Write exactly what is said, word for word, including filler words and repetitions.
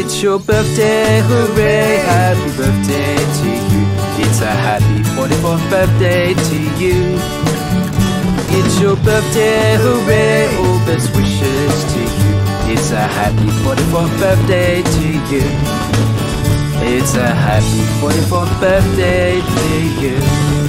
It's your birthday, hooray, happy birthday to you. It's a happy forty-fourth birthday to you. It's your birthday, hooray, all best wishes to you. It's a happy forty-fourth birthday to you. It's a happy forty-fourth birthday to you.